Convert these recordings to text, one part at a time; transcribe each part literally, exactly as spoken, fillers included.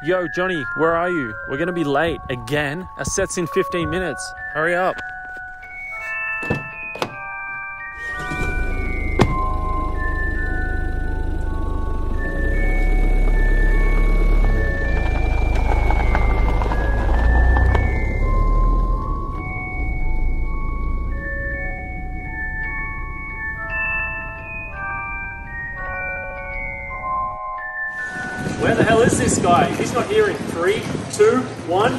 Yo, Johnny, where are you? We're gonna be late again. Our set's in fifteen minutes. Hurry up. Where the hell is this guy? He's not here in three, two, one.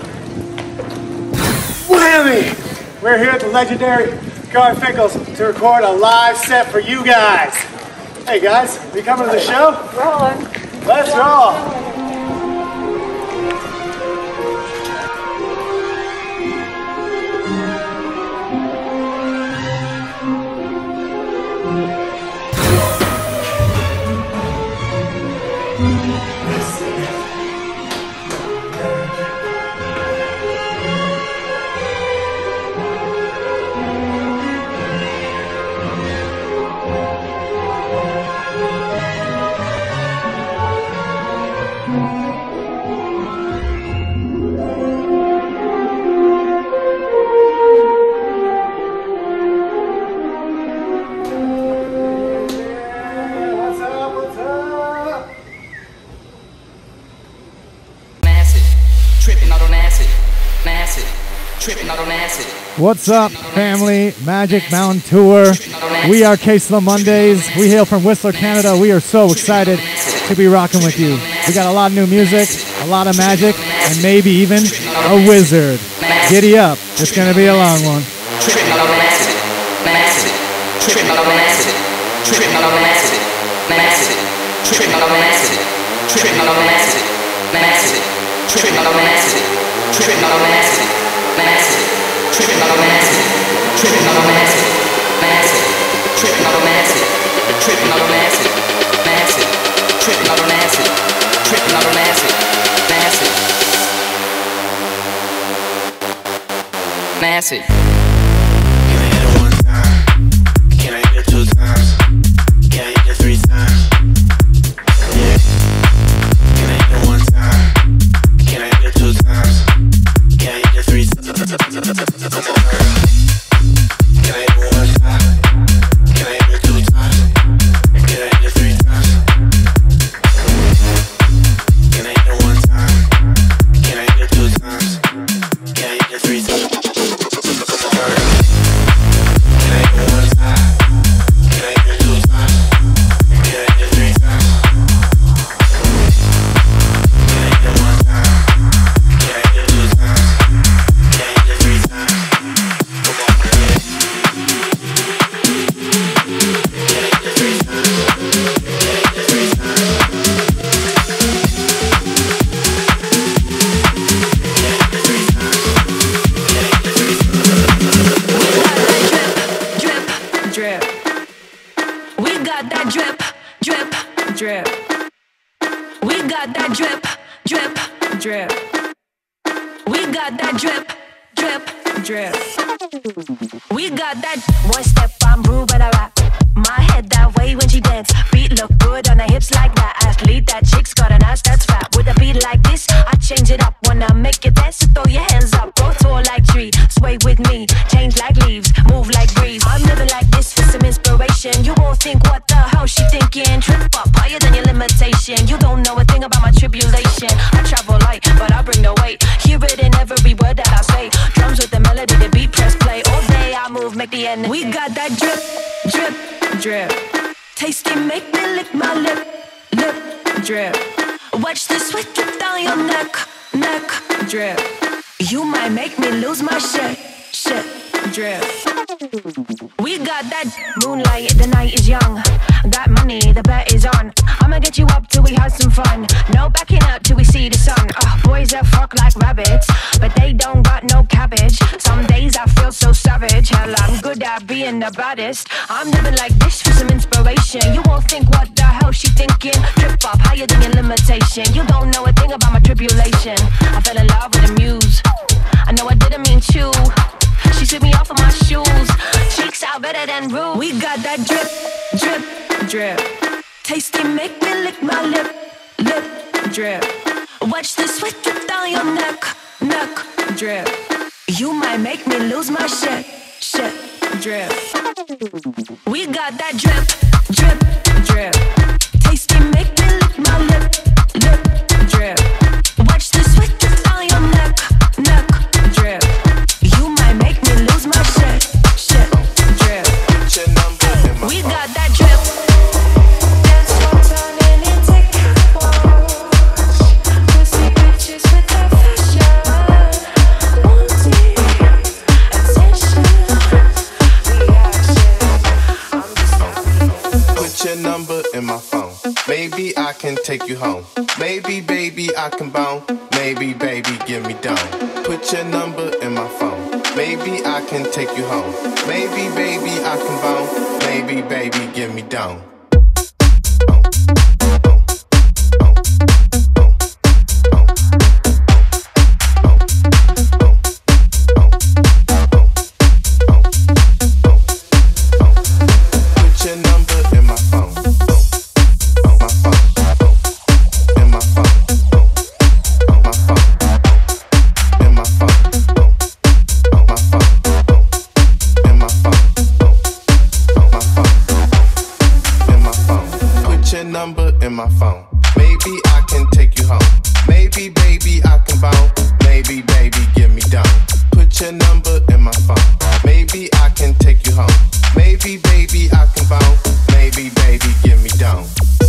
Whammy! We're here at the legendary Garfinkel's to record a live set for you guys. Hey guys, are you coming to the show? Rolling. Let's roll. What's up, family? Magic Mountain Tour. We are Case of the Mondays. We hail from Whistler, Canada. We are so excited to be rocking with you. We got a lot of new music, a lot of magic, and maybe even a wizard. Giddy up. It's going to be a long one. Tripping on romantic, tripping on romantic, massive, tripping on romantic, tripping on romantic, massive, tripping on romantic, tripping on romantic, massive, massive. Can I hit it one time? Can I hit it two times? Can I hit it three times? Yeah. Can I hit it one time? Can I hit it two times? Can I hit it three times? Can I hit it one time? Can I hit it two times? Can I hit it three times? Can I hit it one time? Can I hit it two times? Can I hit it three times? Can I hit it one time? Can I hit it two times? Can I hit it three times? Can I hit it one time? Can I hit it two times? Can I hit it three times? Drip. We got that drip, drip, drip. We got that drip, drip, drip. We got that one step, I'm rude when I rap. My head that way when she dance. Beat look good on her hips like that. Athlete, that chick's got an ass that's fat. With a beat like this, I change it up. Wanna make it dance, so throw your hands up. Go tall like tree, sway with me. Change like leaves, move like breeze. I'm living like this for some inspiration. You won't think what the hell she thinking. Trip up higher than your limitation. You don't know a thing about my tribulation. I travel light, but I bring the weight. Hear it in every word that I say. Drums with the melody, the beat, press play. All day I move, make the end. We got that drip, drip, drip. Tasty, make me lick my lip, lip, drip. Watch the sweat drip down your neck, neck, drip. You might make me lose my shit, shit, drip. We got that moonlight, the night is young. Got money, the bet is on. I'ma get you up till we have some fun. No backing out till we see the sun. Uh, boys that fuck like rabbits, but they don't got no cabbage. Some days I feel so savage. Hell, I'm good at being the baddest. I'm living like this for some inspiration. You won't think what the hell she thinking. Trip up higher than your limitation. You don't know a thing about my tribulation. I fell in love with a muse. I know I didn't mean to. She swept me off of my shoes. Cheeks out better than rude. We got that drip, drip, drip. Tasty, make me lick my lip, lip, drip. Watch the sweat drip down your neck, neck, drip. You might make me lose my shit, shit, drip. We got that drip, drip, drip. Tasty, make me lick my lip, lip, drip. Watch the sweat drip down your neck, neck, drip. You might make me lose my shit, shit, drip. We got that drip. Your number in my phone. Maybe I can take you home. Maybe, baby, I can bone. Maybe, baby, give me down. Put your number in my phone. Maybe I can take you home. Maybe, baby, I can bone. Maybe, baby, give me down. In my phone. Maybe I can take you home. Maybe, baby, I can bone. Maybe, baby, give me down. Put your number in my phone. Maybe I can take you home. Maybe, baby, I can bone. Maybe, baby, give me down.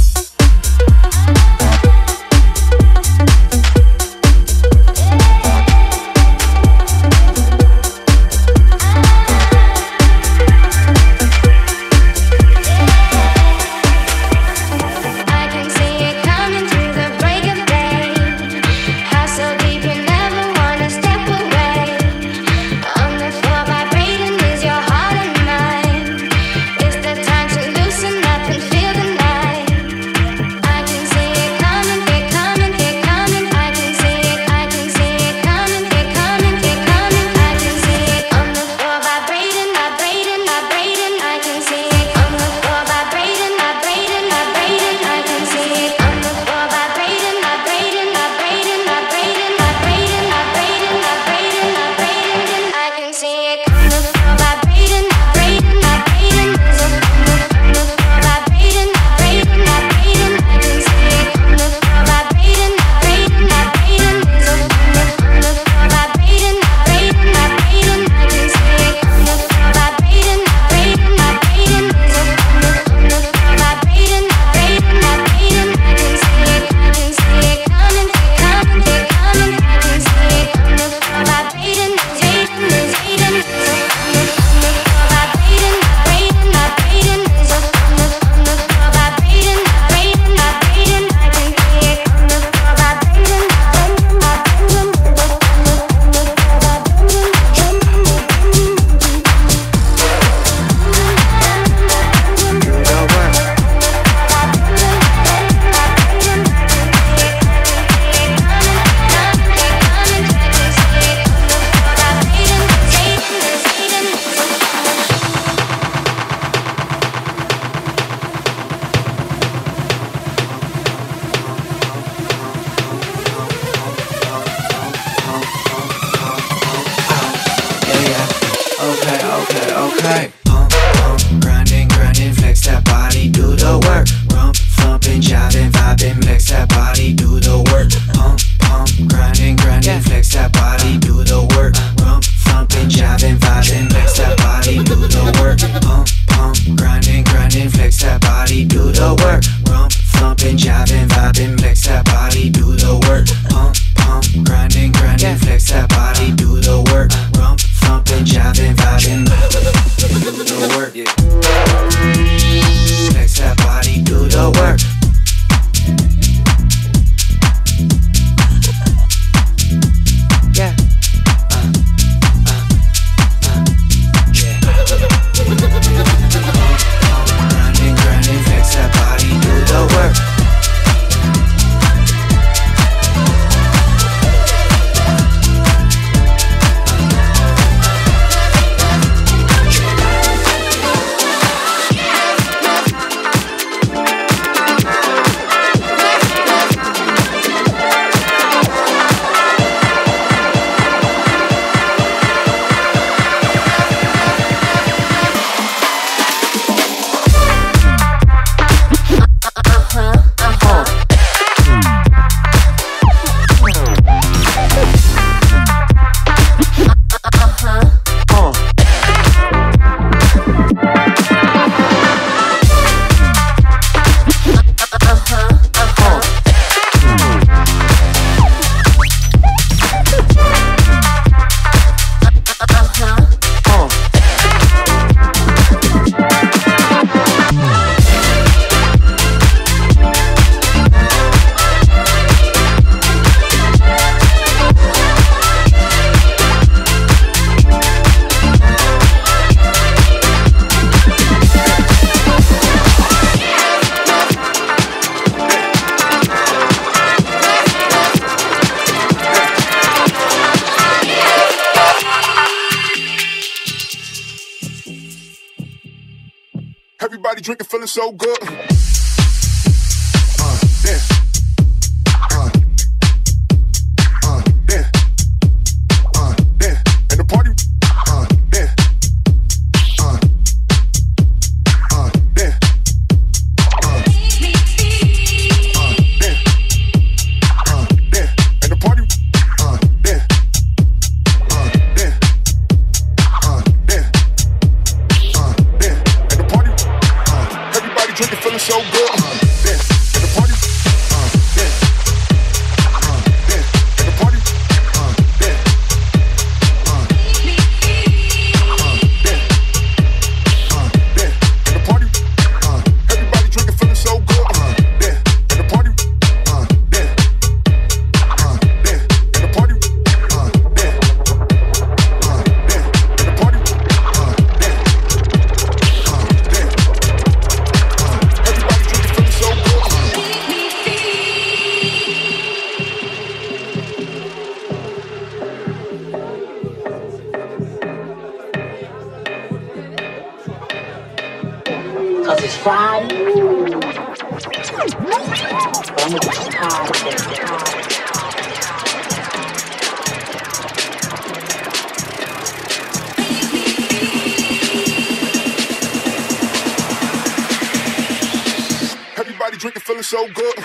okay. Pump, pump, grinding, grinding, flex that body, do the work. Rump, thumping, jiving, vibing, flex that body, do the work. Pump, pump, grinding, grinding, flex that body, do the work. Rump, thumping, jiving, vibing, flex that body, do the work. Pump, pump, grinding, grinding, flex that body, do the work. Rump, thumping, jiving, vibing, flex that body, do the work. Pump, pump, grinding, grinding, flex that body, do the work. Rump, thumping, jiving, vibing. drinking, feeling so good. Uh, yeah. Uh, uh, yeah. Uh, yeah. And the party. Uh, yeah. Uh, uh, yeah. Uh, uh, yeah. Uh, yeah. And the party. Uh, yeah. Uh, yeah. Uh, yeah. Uh, yeah. And the party. Uh, everybody drinking, feeling so good. Uh, yeah. And the party. Uh, yeah. Uh, yeah. And the party. Uh, yeah. Uh, uh, yeah. Uh, yeah. And the party. Uh, everybody drinking, feeling so good. Uh, yeah. And the party. Uh, yeah. Uh, yeah. And the party. Uh, yeah. Uh, yeah. And the party. Uh, yeah. Uh, yeah. Uh, everybody drinking, feeling so good. Cause it's Friday. I'm gonna get tired of it. Everybody drinking, feeling so good.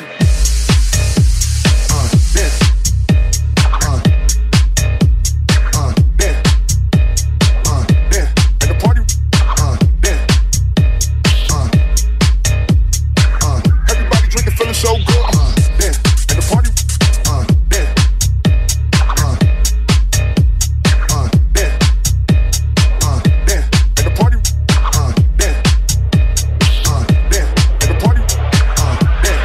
Uh, yeah. Uh, uh, yeah. Uh, yeah. And the party. Uh, yeah. Uh, uh, everybody drinking, feeling so good. Uh, yeah. And the party. Uh, yeah. Uh, uh, yeah. Uh, yeah. And the party. Uh, yeah. Uh, yeah. And the party. Uh, yeah.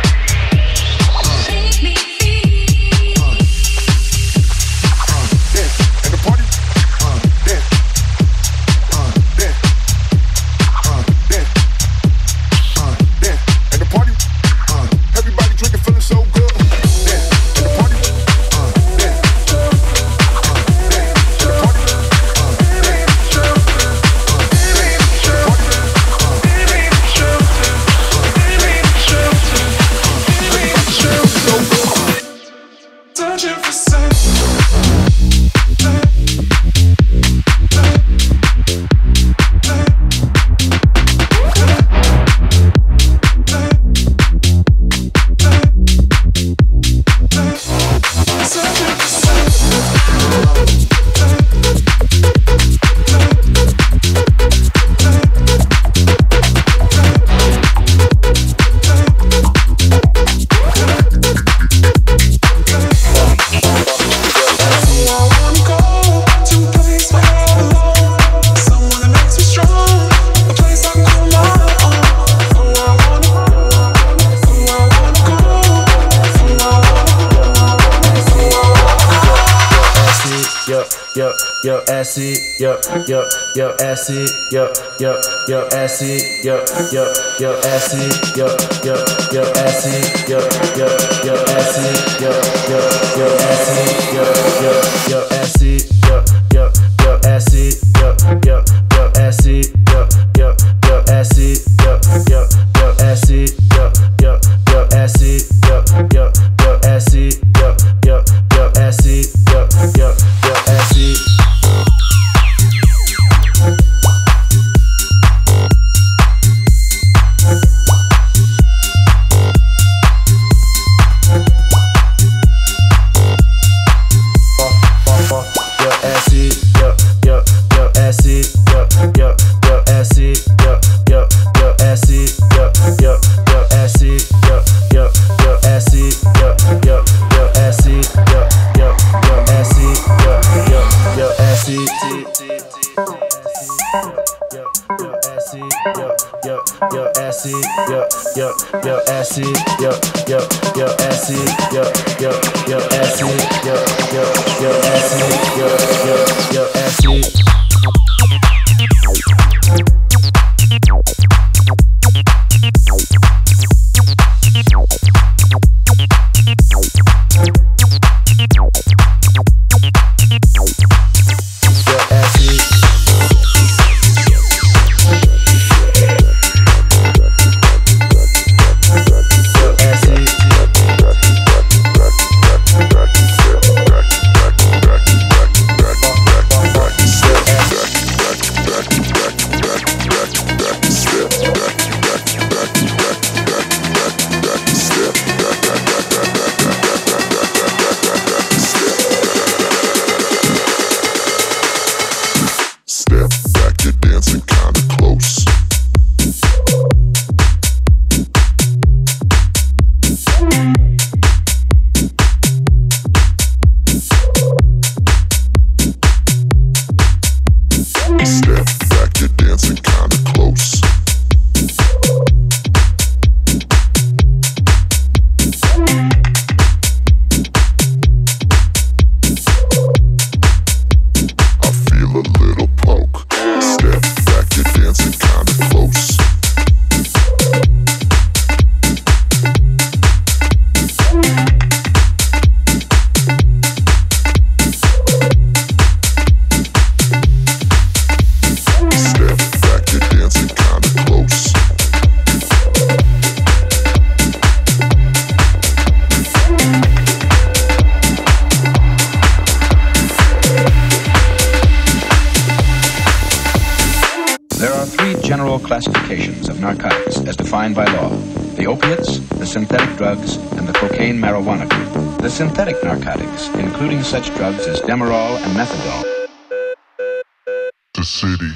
yo, acid, yo, yo, yo, acid, yo, yo, yo, acid, yo, yo, yo, acid, yo, yo, yo, acid, yo, yo, yo, acid, yo, yo, yo, acid, yo, yo, yo, acid, yo, yo, yo, acid, yo, yo, yo, acid, yo, yo, yo, acid, yo, yo, yo, acid, yo, yo, yo, acid, yo, yo, yo, acid, yo, yo, yo, acid, yo, yo, yo, acid. Yeah. classifications of narcotics as defined by law: the opiates, the synthetic drugs, and the cocaine marijuana group. The synthetic narcotics, including such drugs as Demerol and Methadone. The city.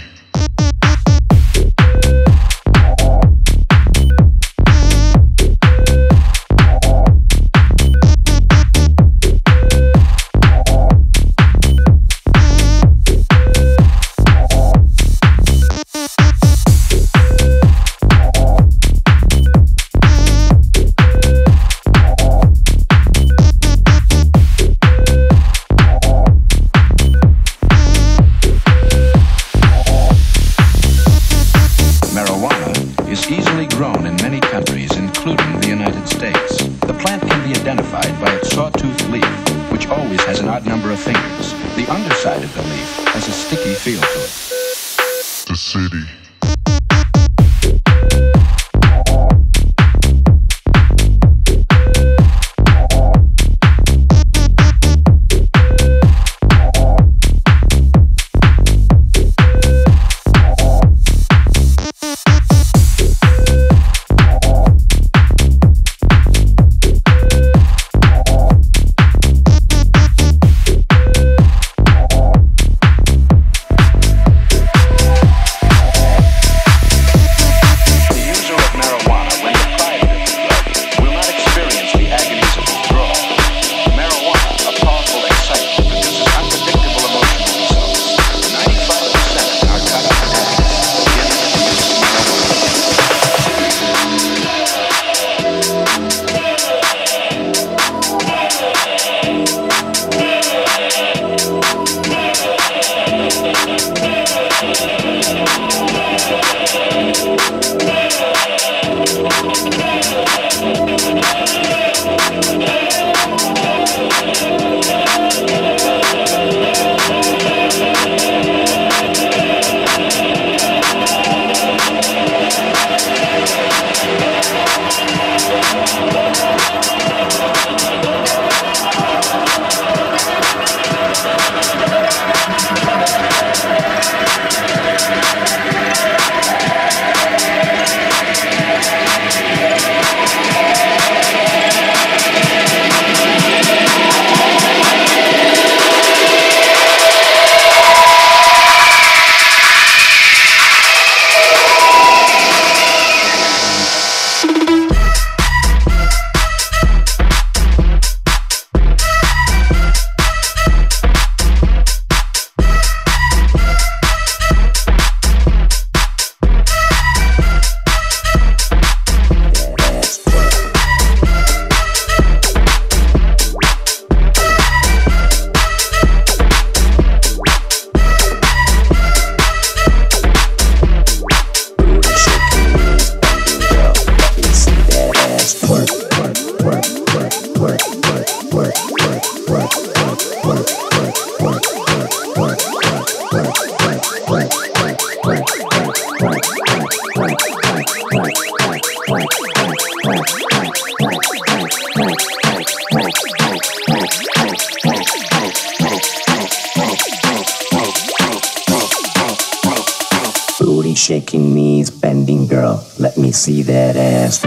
Shaking knees, bending girl, let me see that ass.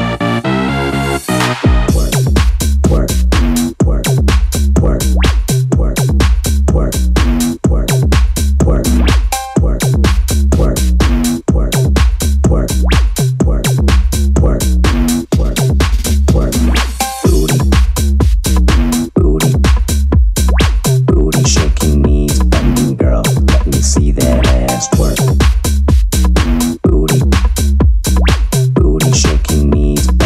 Work, work, work, work, work, work, work, work, work, work, work, work, work, work, work, work. Booty, booty, booty, shaking knees, bending girl, let me see that ass. Work. Booty, booty, shaking knees,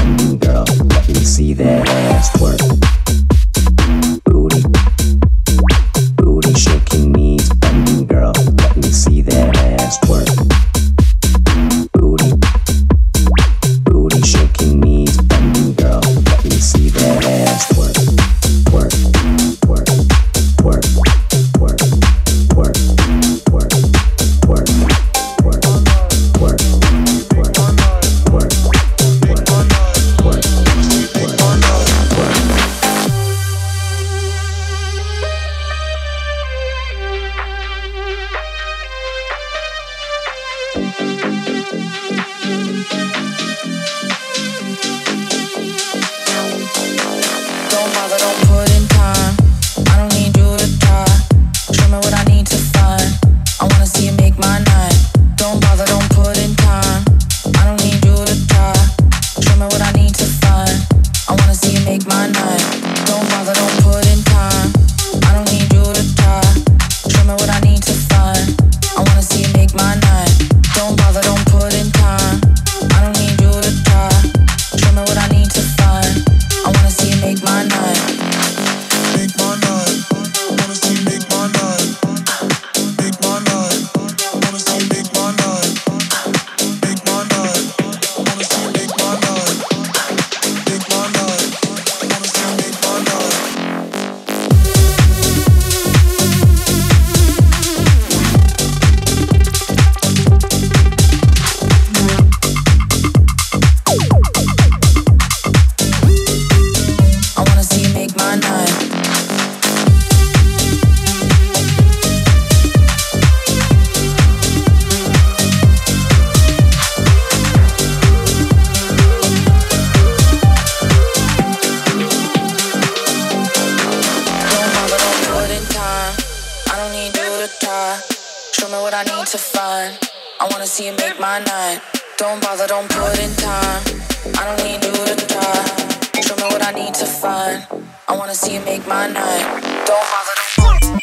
me what I need to find. I wanna see you make my night. Don't bother, don't put in time. I don't need you to try. Show me what I need to find. I wanna see you make my night. Don't bother, don't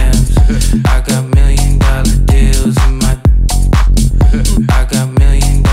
I got million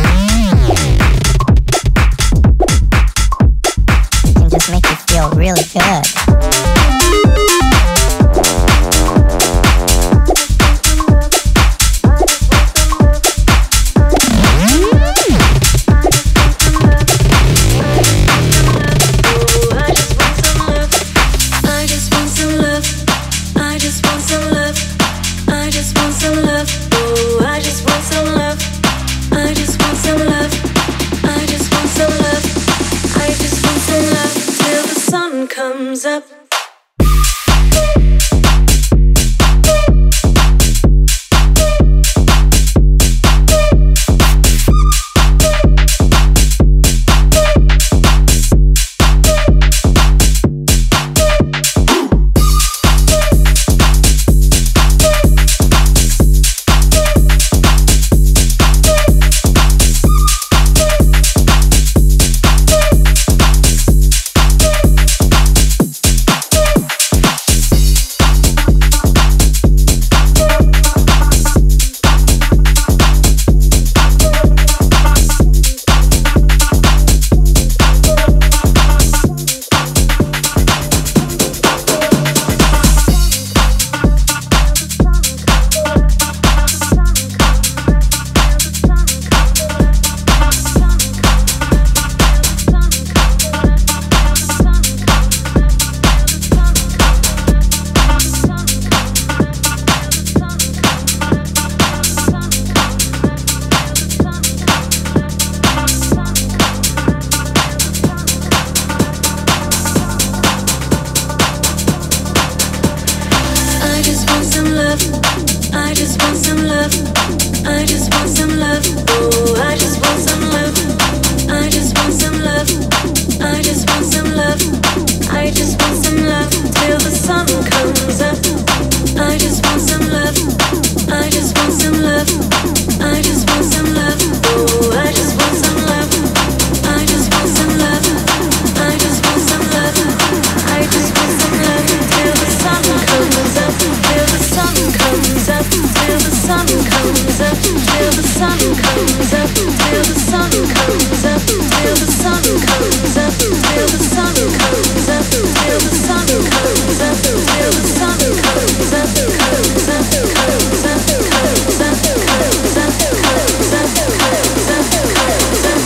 comes up, till the sun comes up, till the sun comes up, till the sun comes up, till the sun comes up, till the sun comes up, till the sun comes up, comes up, comes up, comes up, comes up, comes up, comes up, comes up,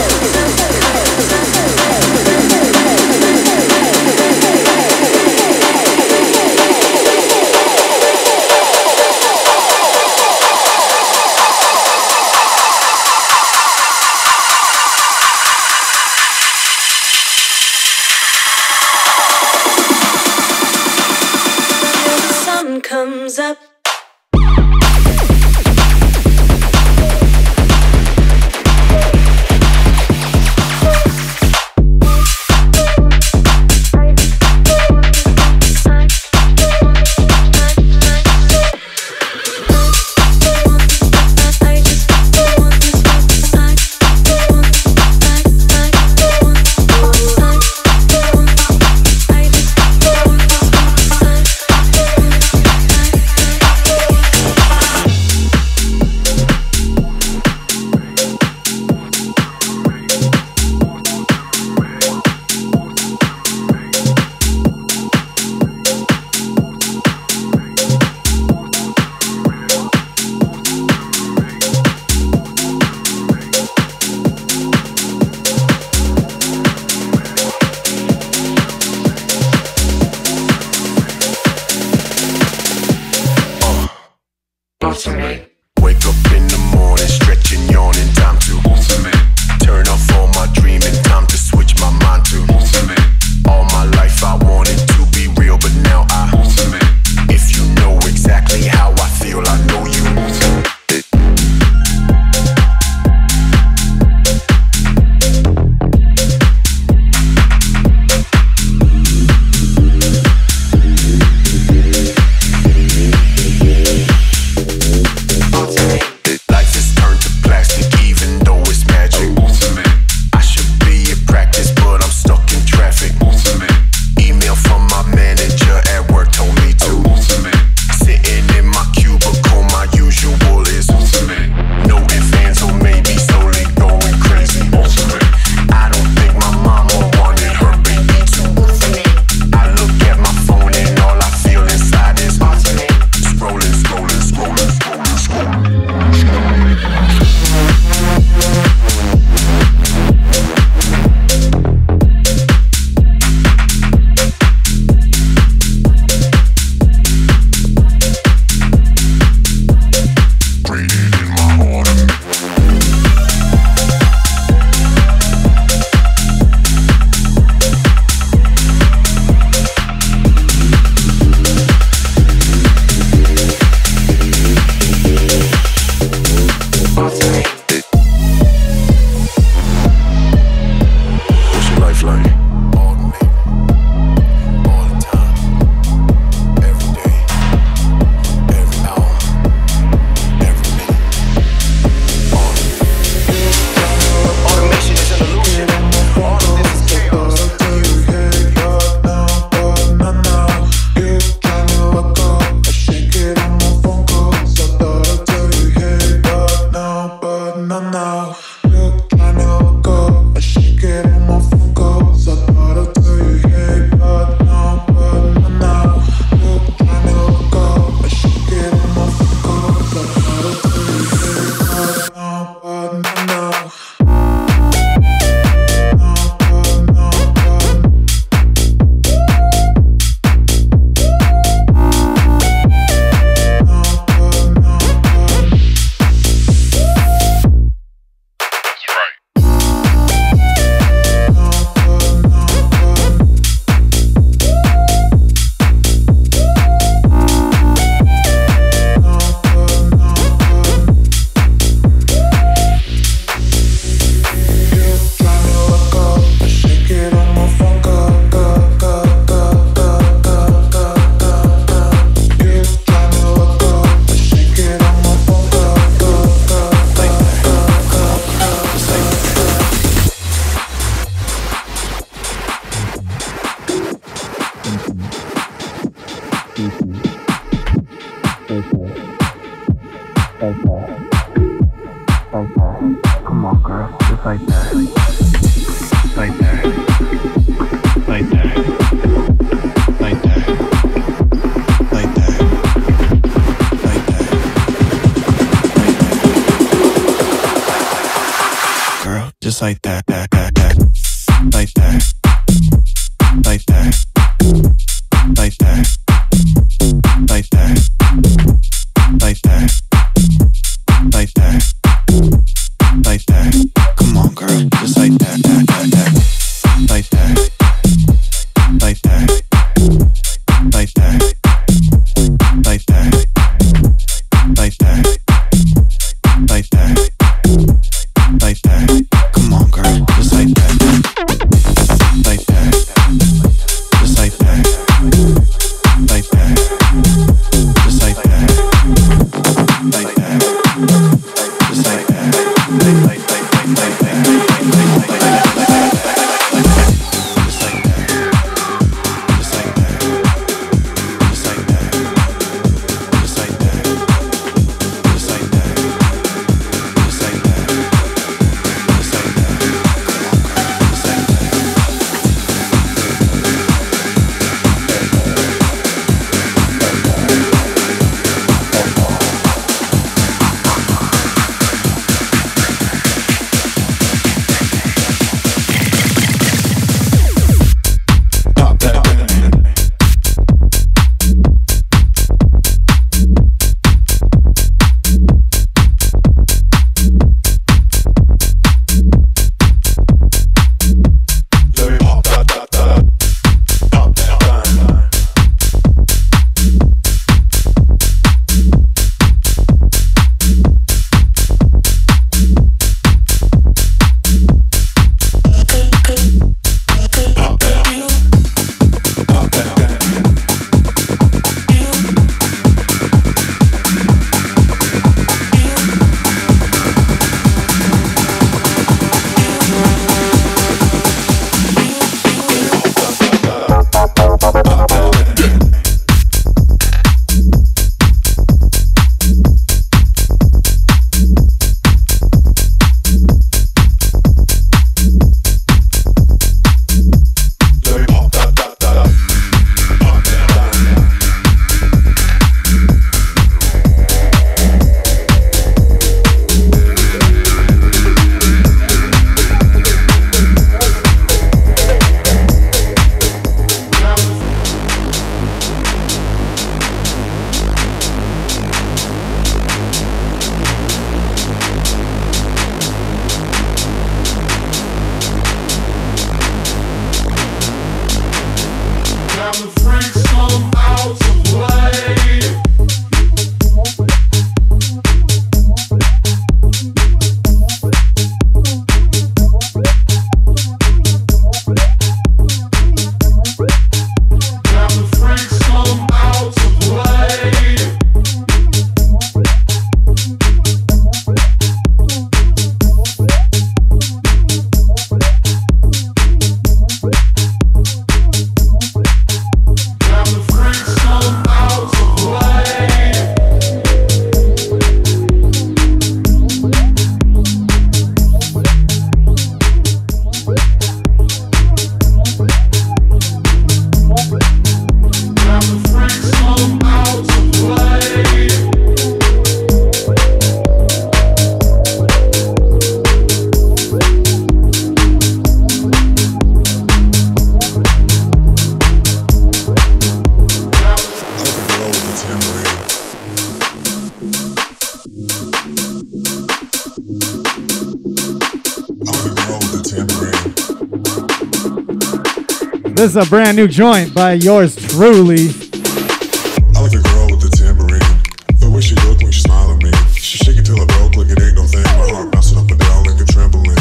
comes up. Wake up in the morning, stretching, yawning, time to turn off all my dreaming, time to switch my mind to all my life I wanted to be real, but now I if you know exactly how I feel, I know you life is turned like that. Come on, girl, just like that. Like that. Like that. Like that. Like that. Like that. Girl, just like that, that, that, that. Like that. Like that. Like that. Like that. Like that. Like that. Like that. Come on, girl, just like that, that, that, that. Like that. Like that. Like that. Like that. Like that. Like that. Like that. Come on, girl, just like that. Like that. Just like that. Like that. Just like that. Like that. Just like that. Like like like like like like like like like like just like that. Just like that. Just like that. Just like that. Just like that. Just like that. Just like that. Just like that. This is a brand new joint by yours truly. I like a girl with the tambourine. The way she look when she smile at me. She shake it till I broke like it ain't no thing. My heart bouncing up and down like a trampoline.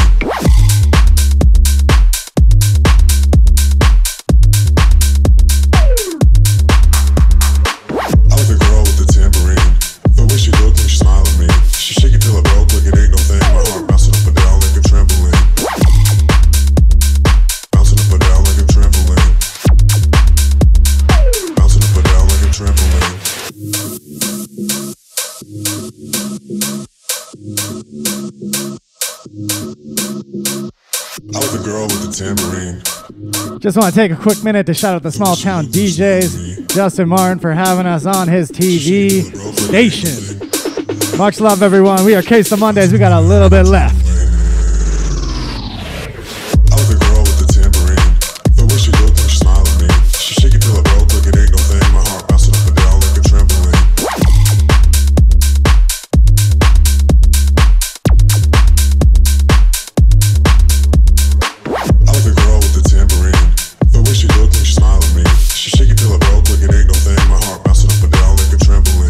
I like a girl with the tambourine. The way she look when she smile at me. She shake it till I broke like it ain't no thing. My heart bouncing up and down like a trampoline. Bouncing up and down like a trampoline. Bouncing I was the girl with the tambourine. Just want to take a quick minute to shout out the Small Town D Js, Justin Martin for having us on his T V station. Much love, everyone. We are Case of Mondays. We got a little bit left. I was the girl with the tambourine. The way she looked when she smiled at me. She shake it till it broke like it ain't no thing. My heart bouncing up and down like a trampoline. I was the girl with the tambourine. The way she looked when she smiled at me. She shake it till it broke like it ain't no thing. My heart bouncing up and down like a trampoline.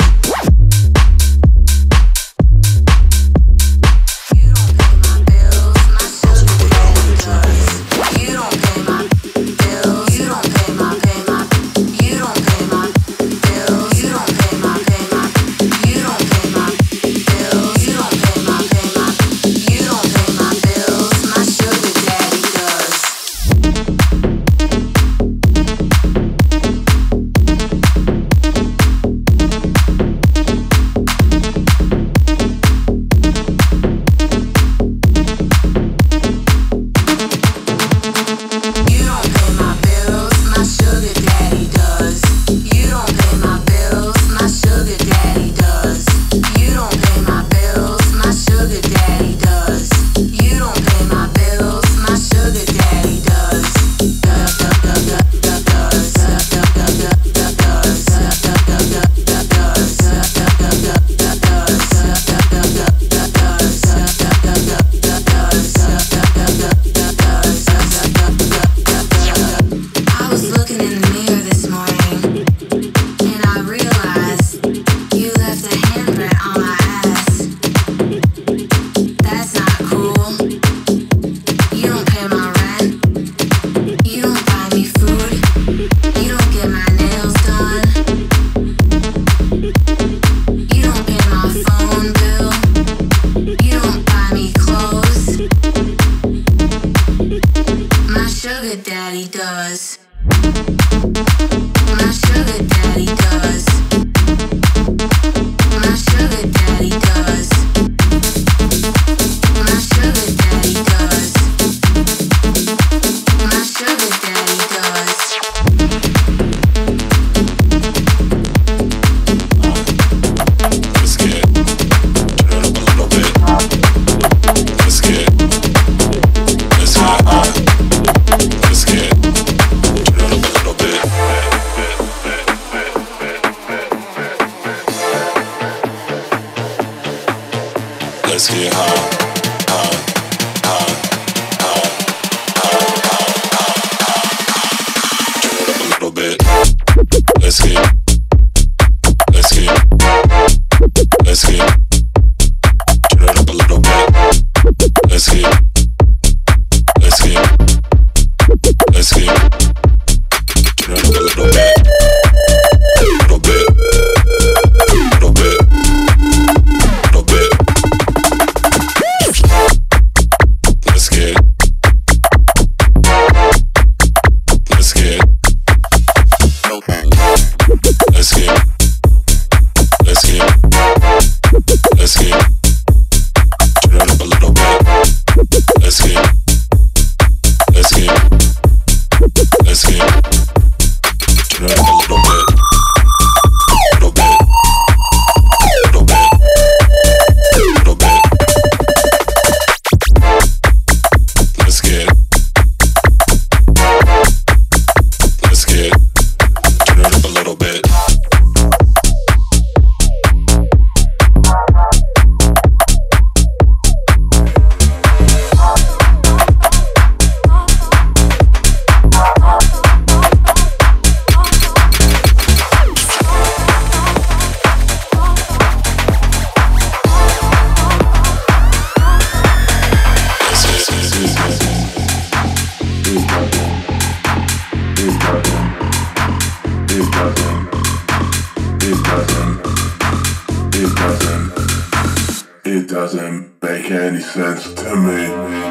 It doesn't make any sense to me.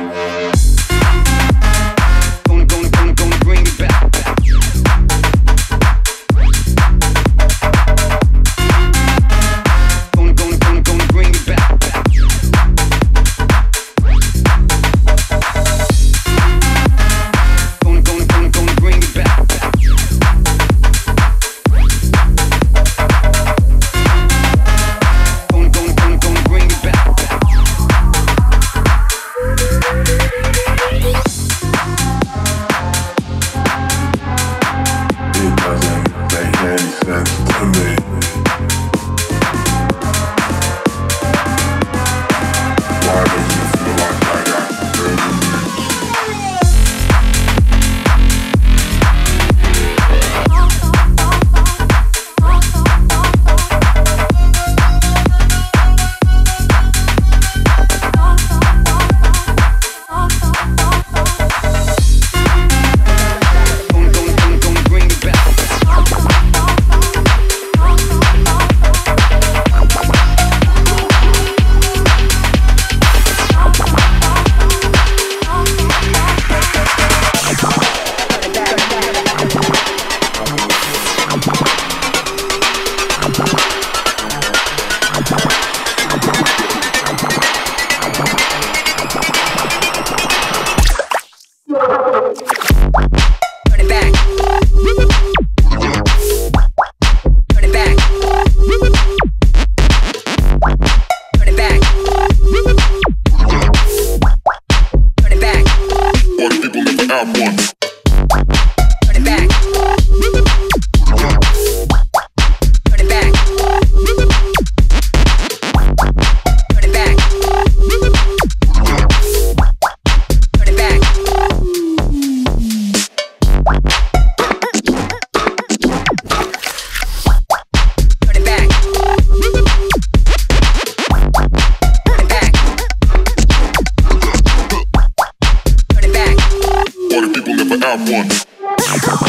Gonna, gonna, gonna, gonna bring it back, back. Gonna, gonna, gonna, gonna bring it back, back. Have one.